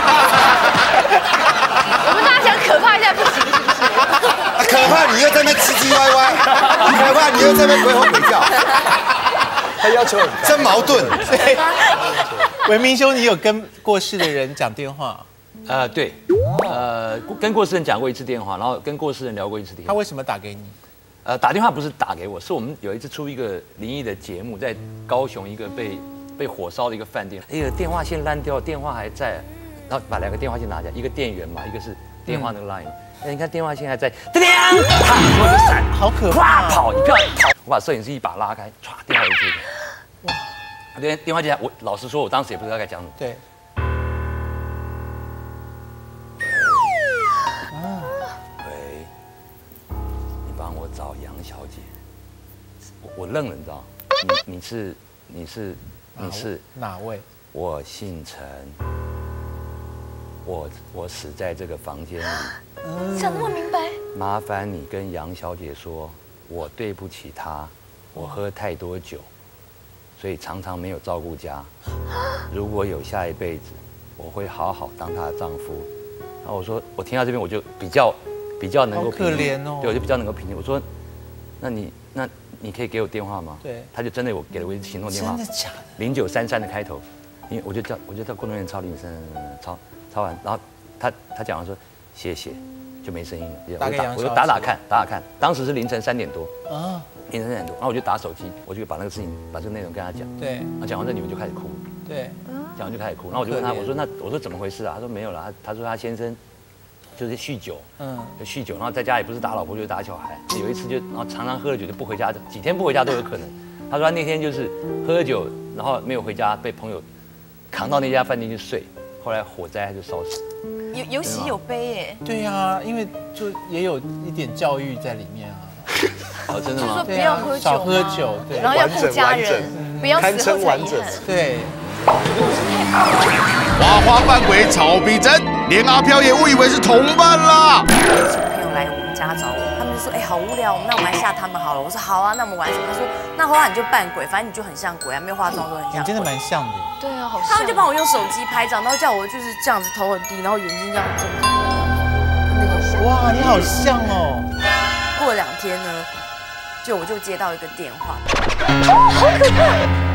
S2: 我们大家想可怕一下不行是不是？
S3: 可怕你又在那唧唧歪歪，可怕你又在那鬼吼鬼叫，
S4: 他要求很高，
S3: 真矛盾。
S1: 文明兄，你有跟过世的人讲电话？
S5: 对，跟过世人讲过一次电话，然后跟过世人聊过一次电话。
S1: 他为什么打给你？
S5: 打电话不是打给我，是我们有一次出一个灵异的节目，在高雄一个被火烧的一个饭店，那个电话线烂掉，电话还在，然后把2个电话线拿下，一个电源嘛，一个是电话那个 line。你看电话线还在，啪，我就闪，
S1: 好可怕！
S5: 跑，你不要跑！我把摄影师一把拉开，唰，电话就接了。哇！电话接，我老实说，我当时也不知道该讲什么。
S1: 对。
S5: 喂，你帮我找杨小姐。我愣了，你知道？你是
S1: 哪位？
S5: 我姓陈。我死在这个房间里。
S2: 讲那么明白。
S5: 麻烦你跟杨小姐说，我对不起她，我喝太多酒，所以常常没有照顾家。如果有下一辈子，我会好好当她的丈夫。然后我说，我听到这边我就比较能够
S1: 可怜哦。
S5: 对，我就比较能够平静。我说，那你可以给我电话吗？
S1: 对。
S5: 他就真的我给了我一支行动电话。
S1: 真的假的
S5: ？0933的开头，因为我就叫工作人员抄0933抄完，然后他讲完说谢谢，就没声音了。我就打看，当时是凌晨3点多啊，凌晨3点多，然后我就打手机，我就把那个事情把这个内容跟他讲。
S1: 对。
S5: 然后讲完这女人就开始哭。
S1: 对。
S5: 讲完就开始哭，然后我就问他，我说怎么回事啊？他说没有了，他说他先生就是酗酒，就酗酒，然后在家里不是打老婆就是打小孩，有一次就然后常常喝了酒就不回家，几天不回家都有可能。他说他那天就是喝酒，然后没有回家，被朋友扛到那家饭店去睡。 后来火灾它就烧死。
S2: 有喜有悲耶。
S1: 对呀，因为就也有一点教育在里面啊。
S5: 哦，真的吗？
S2: 就说不要喝酒，
S1: 少喝酒，对，
S2: 然后要顾家人，不要死后才遗憾。
S1: 对。
S8: 花花扮鬼超逼真，连阿飘也误以为是同伴啦。
S7: 小朋友来我们家找我，他们就说：“哎，好无聊，那我们来吓他们好了。”我说：“好啊，那我们玩什么？”他说：“那花花你就扮鬼，反正你就很像鬼啊，没有化妆都很像。”
S1: 你真的蛮像的。
S2: 对啊，好像。
S7: 他们就帮我用手机拍照，然后叫我就是这样子头很低，然后眼睛这样睁开那种。
S1: 哇，你好像哦。
S7: 过了2天呢，我就接到一个电话，
S2: 好可怕。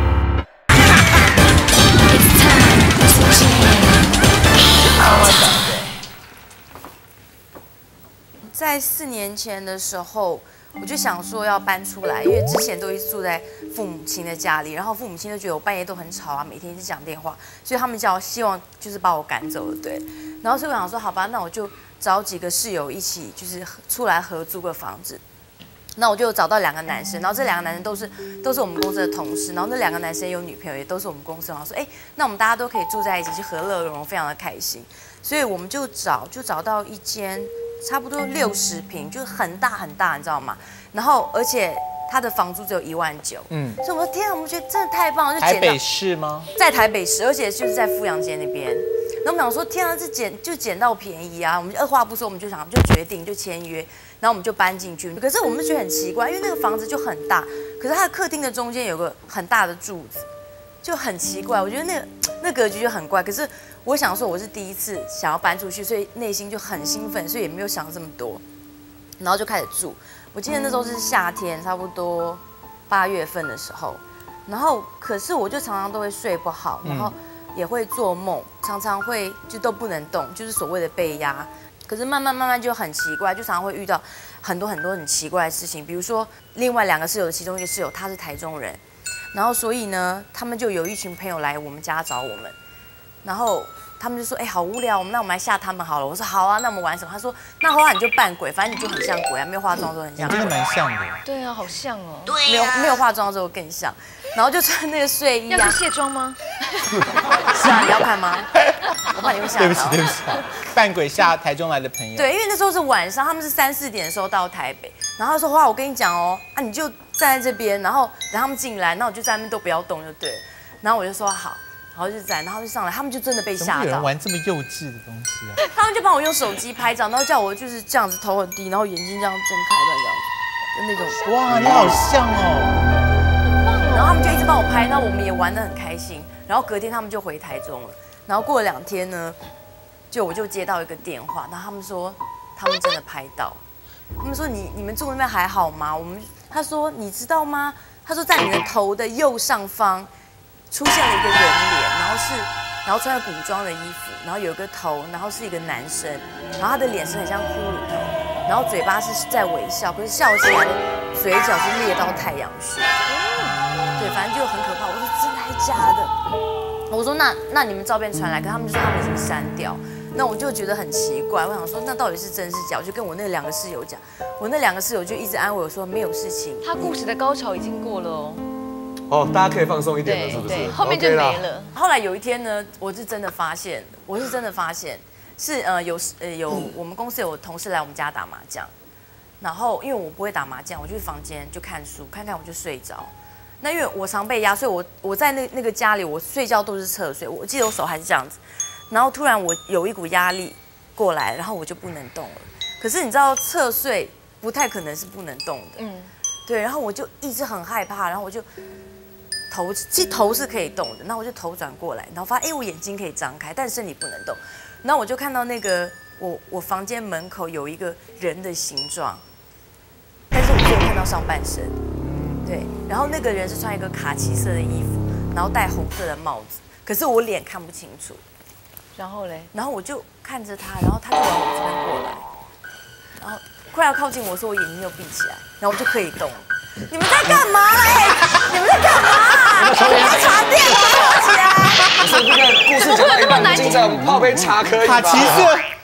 S7: 在4年前的时候，我就想说要搬出来，因为之前都一直住在父母亲的家里，然后父母亲就觉得我半夜都很吵啊，每天一直讲电话，所以他们希望就是把我赶走了，对。然后所以我想说，好吧，那我就找几个室友一起，就是出来合租个房子。那我就找到2个男生，然后这2个男生都是我们公司的同事，然后那2个男生有女朋友，也都是我们公司。然后说，哎，那我们大家都可以住在一起，就和乐融融，非常的开心。所以我们就找到一间差不多60平，就是很大很大，你知道吗？然后而且它的房租只有1.9万，所以我说天啊，我们觉得真的太棒了，就
S1: 台北市吗？在
S7: 台北市，而且就是在富阳街那边。然后我们想说，天啊，这捡到便宜啊！我们就二话不说，我们就决定就签约，然后我们就搬进去。可是我们就觉得很奇怪，因为那个房子就很大，可是它的客厅的中间有个很大的柱子，就很奇怪。我觉得那格局就很怪。可是我想说，我是第一次想要搬出去，所以内心就很兴奋，所以也没有想这么多，然后就开始住。我记得那时候是夏天，差不多8月份的时候，然后可是我就常常都会睡不好，然后也会做梦，常常会就都不能动，就是所谓的被压。可是慢慢就很奇怪，就常常会遇到很多很奇怪的事情。比如说，另外2个室友的其中一个室友他是台中人，然后所以呢，他们就有一群朋友来我们家找我们，然后他们就说：“哎，好无聊，那我们来吓他们好了。”我说：“好啊，那我们玩什么？”他说：“那花花你就扮鬼，反正你就很像鬼啊，没有化妆都很像。”
S1: 真的蛮像的。
S2: 对啊，好像哦。
S7: 对啊，没有化妆之后更像。然后就穿那个睡衣啊。
S2: 要去卸妆吗？
S7: 是啊，你要看吗？我怕你会吓到。
S1: 对不起，扮鬼吓台中来的朋友。
S7: 对，因为那时候是晚上，他们是3、4点的时候到台北，然后他说：“花，我跟你讲哦，啊，你就站在这边，然后等他们进来，那我就在那边都不要动就对了。”然后我就说好。然后就然后就上来，他们就真的被吓到。
S1: 有人玩这么幼稚的东西啊？
S7: 他们就帮我用手机拍照，然后叫我就是这样子头很低，然后眼睛这样睁开的这样子，就那种。
S1: 哇，你好像哦。
S7: 然后他们就一直帮我拍，那我们也玩得很开心。然后隔天他们就回台中了。然后过了2天呢，我就接到一个电话，然后他们说他们真的拍到。他们说你们住那边还好吗？他说你知道吗？他说在你的头的右上方。出现了一个人脸，然后穿着古装的衣服，然后有个头，然后是一个男生，然后他的脸是很像骷髅头，然后嘴巴是在微笑，可是笑起来的嘴角是裂到太阳穴。对，反正就很可怕。我说真的还假的？我说那你们照片传来，可他们就说他们已经删掉。那我就觉得很奇怪，我想说那到底是真是假？我就跟我那2个室友讲，我那2个室友就一直安慰我说没有事情。
S2: 他故事的高潮已经过了哦。
S4: 哦，大家可以放松一点了，是不是？
S2: 对，后面就没了。
S7: 后来有一天呢，我是真的发现，是有我们公司有同事来我们家打麻将，然后因为我不会打麻将，我就去房间就看书，看我就睡着。那因为我常被压，所以我在那个家里，我睡觉都是侧睡。我记得我手还是这样子，然后突然我有一股压力过来，然后我就不能动了。可是你知道侧睡不太可能是不能动的，对，然后我就一直很害怕，然后我就。其实头是可以动的，然后我就头转过来，然后发现我眼睛可以张开，但身体不能动。然后我就看到那个我房间门口有一个人的形状，但是我只有看到上半身。对，然后那个人是穿一个卡其色的衣服，然后戴红色的帽子，可是我脸看不清楚。
S2: 然后嘞？然
S7: 后我就看着他，然后他就往我这边过来，然后快要靠近我，说我眼睛就闭起来，然后我就可以动了。你们在干嘛？你们在干嘛？你在茶店吗？起来！
S4: 不是这个故事讲到一半，进场泡杯茶可以吧？
S1: 卡其色，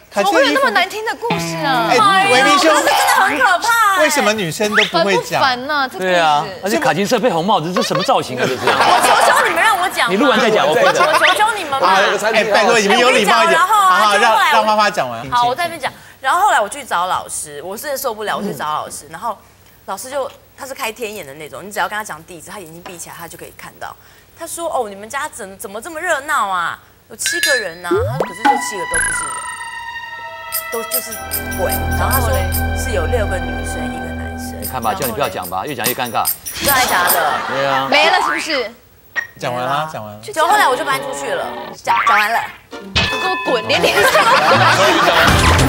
S1: 可
S2: 怎么会有那么难听的故事啊？
S1: 哎，维明兄，
S7: 真的很可怕。
S1: 为什么女生都不会讲？
S2: 烦呐，这
S5: 对啊，而且卡金色配红帽子，这什么造型啊？这是。
S7: 我求求你们让我讲。
S5: 你录完再讲，我
S7: 求求你们嘛。
S1: 哎，拜托你们有礼貌一点。好，让花花讲完。
S7: 好，我在那边讲。然后后来我去找老师，我真的受不了，我去找老师，然后老师他是开天眼的那种，你只要跟他讲地址，他眼睛闭起来，他就可以看到。他说：“哦，你们家怎么这么热闹啊？有7个人呐。”他说：“可是这7个都不是人。”都就是鬼，然后他说是有6个女生1个男生。
S5: 你看吧，叫你不要讲吧，越讲越尴尬。
S7: 真的假的？
S5: 对啊。
S2: 没了是不是？
S1: 讲完了，讲完了。
S7: 就后来我就搬出去了，讲完了。
S2: 你给我滚，连是什么？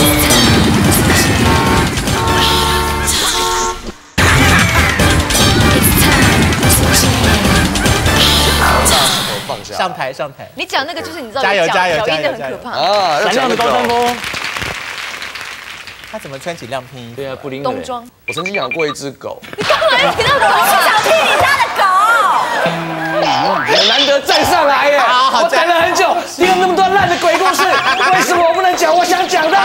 S1: 上台。
S2: 你讲那个就是你知道，
S1: 加油，
S2: 脚印的很可怕
S4: 啊！
S5: 闪亮的高山峰。
S1: 他怎么穿起亮片衣？
S5: 对啊，布灵
S2: 冬装。
S4: 我曾经养过一只狗。
S2: 你干嘛要提到狗？
S7: 小屁，你家的狗。
S4: 我难得站上来耶！我等了很久，你有那么多烂的鬼故事，为什么我不能讲我想讲的？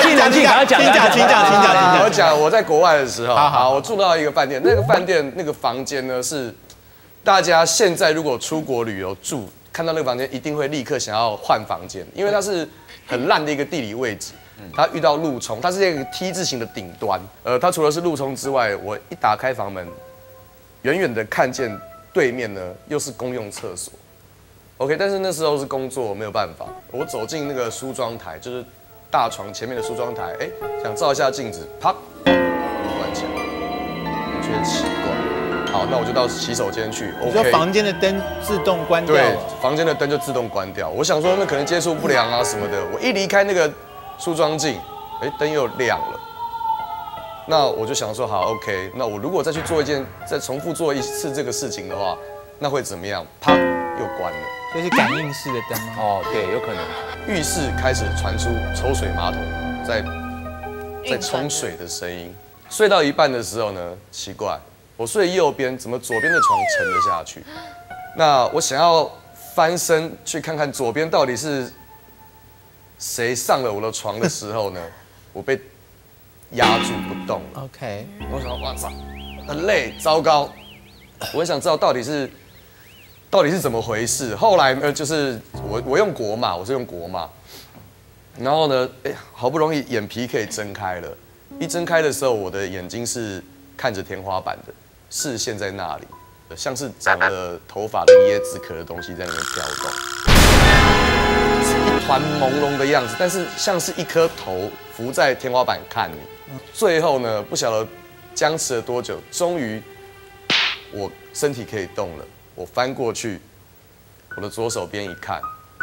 S5: 请
S4: 我讲我在国外的时候，好，我住到一个饭店，那个饭店那个房间呢是大家现在如果出国旅游住，看到那个房间一定会立刻想要换房间，因为它是很烂的一个地理位置。它遇到路冲，它是一个 T 字形的顶端。它除了是路冲之外，我一打开房门，远远的看见对面呢又是公用厕所。OK， 但是那时候是工作，没有办法。我走进那个梳妆台，就是大床前面的梳妆台，哎，想照一下镜子，啪，关起来，我觉得奇怪。好，那我就到洗手间去。
S1: 你说房间的灯自动关掉？
S4: 对，房间的灯就自动关掉。我想说，那可能接触不良啊什么的。我一离开那个梳妆镜，哎，灯又亮了。那我就想说，好 ，OK， 那我如果再重复做一次这个事情的话，那会怎么样？啪，又关了。
S1: 这是感应式的灯吗？
S5: 哦，对，有可能。
S4: 浴室开始传出抽水马桶在冲水的声音。睡到一半的时候呢，奇怪，我睡右边，怎么左边的床沉了下去？那我想要翻身去看看左边到底是谁上了我的床的时候呢，我被压住不动了。
S1: OK，
S4: 我想，哇操，很累，糟糕，我想知道到底是怎么回事。后来呢，就是我用国码，我是用国码，然后呢，好不容易眼皮可以睁开了，一睁开的时候，我的眼睛是看着天花板的，视线在那里，像是长了头发的椰子壳的东西在那边飘动，一团朦胧的样子，但是像是一颗头浮在天花板看你。最后呢，不晓得僵持了多久，终于我身体可以动了。我翻过去，我的左手边一看，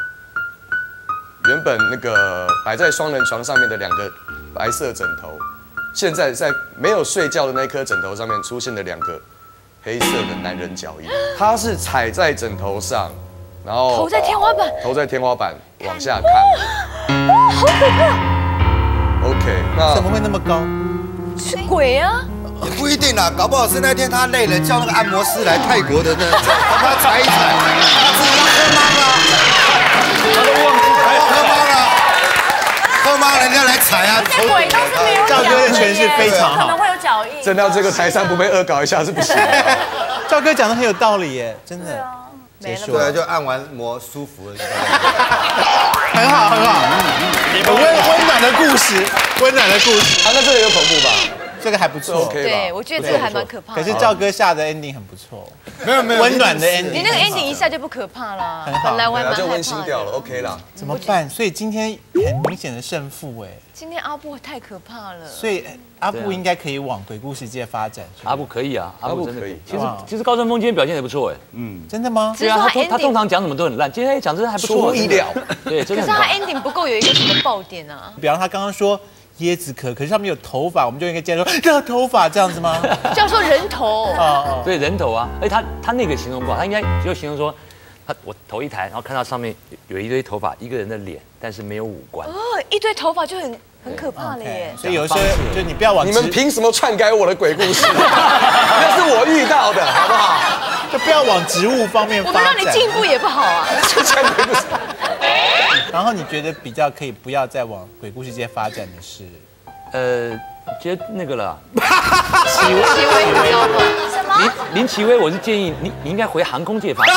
S4: 原本那个摆在双人床上面的2个白色枕头，现在在没有睡觉的那颗枕头上面出现了2个黑色的男人脚印。他是踩在枕头上，然后
S2: 头在天花板
S4: 往下看。
S2: 好可怕！
S4: OK， 那
S1: 怎么会那么高？
S2: 是鬼啊！
S3: 也不一定啦，搞不好是那天他累了，叫那个按摩师来泰国的那，帮他踩一踩，他自己要喝懵了，他都忘记喝懵了，喝懵人家来踩啊！
S7: 这鬼都是没有
S1: 赵哥的诠释非常好，
S7: 可能会有脚印。
S4: 真的要这个台上不被恶搞一下是不行的。
S1: 赵哥讲的很有道理耶，真的。
S3: 结束了，就按完摩舒服了。
S1: 很好，很好，温暖的故事，温暖的故事。
S4: 啊，那这个有恐怖吧？
S1: 这个还不错
S4: ，OK 吧？
S2: 对，我觉得这个还蛮可怕的。
S1: 可是赵哥下的 ending 很不错，
S3: 没有，
S1: 温暖的 ending。
S2: 你那个 ending 一下就不可怕了，
S1: 很好，
S2: 本来我还蛮
S4: 就温馨掉了 ，OK 啦。
S1: 怎么办？所以今天很明显的胜负哎。
S2: 今天阿布太可怕了。
S1: 所以阿布应该可以往鬼故事界发展。
S5: 阿布可以啊，阿布真的
S4: 可以。
S5: 其实高山峰今天表现也不错哎。
S1: 真的吗？
S5: 对啊，他通常讲什么都很烂，今天讲真的还不错。
S4: 出乎意料。
S5: 对，真的。
S2: 可是他 ending 不够有一个什么爆点啊？
S1: 比方他刚刚说椰子壳，可是上面有头发，我们就应该接着说这头发这样子吗？
S2: 叫做人头。
S5: 对，人头啊。而且他那个形容不好，他应该就形容说，我头一抬，然后看到上面有一堆头发，一个人的脸，但是没有五官。
S2: 哦，一堆头发就很可怕了耶。
S1: 所以有时候就你不要往
S4: 你们凭什么篡改我的鬼故事？那是我遇到的，好不好？
S1: 就不要往植物方面发展。
S2: 我们让你进步也不好啊。
S4: 篡鬼故事。
S1: 然后你觉得比较可以不要再往鬼故事界发展的是？
S5: 接那个了。
S2: 戚薇你知道吗？
S10: 什么？
S5: 林戚薇，我是建议你应该回航空界发展。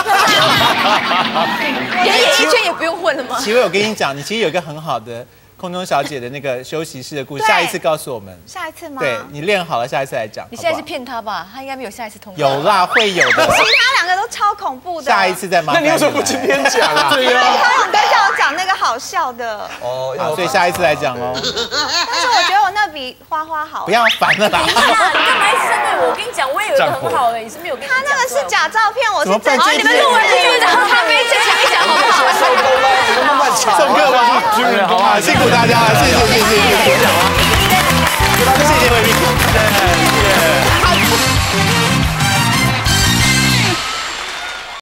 S2: 演艺圈也不用混了吗？
S1: 戚薇，我跟你讲，你其实有一个很好的空中小姐的那个休息室的故事，下一次告诉我们。
S10: 下一次吗？
S1: 对你练好了，下一次来讲。
S2: 你现在是骗他吧？他应该没有下一次通告。
S1: 有啦，会有的。
S10: 其他2个都超恐怖的。
S1: 下一次再麻烦。
S4: 那你为什么不今天讲啊？
S10: 对呀。他有跟叫我讲那个好笑的。
S1: 哦，所以下一次来讲哦。
S10: 但是我觉得我那比花花好。
S1: 不要烦了啦。
S7: 等一下，你干嘛一直针对我？我跟你讲，我也有一个很好的，你是没有跟你讲。
S10: 他那个是假照片，我是真。
S2: 好，你们录完就去找咖啡再讲一讲好不好？
S1: 送客吗？好啊，辛苦大家了，谢谢。谢谢贵宾。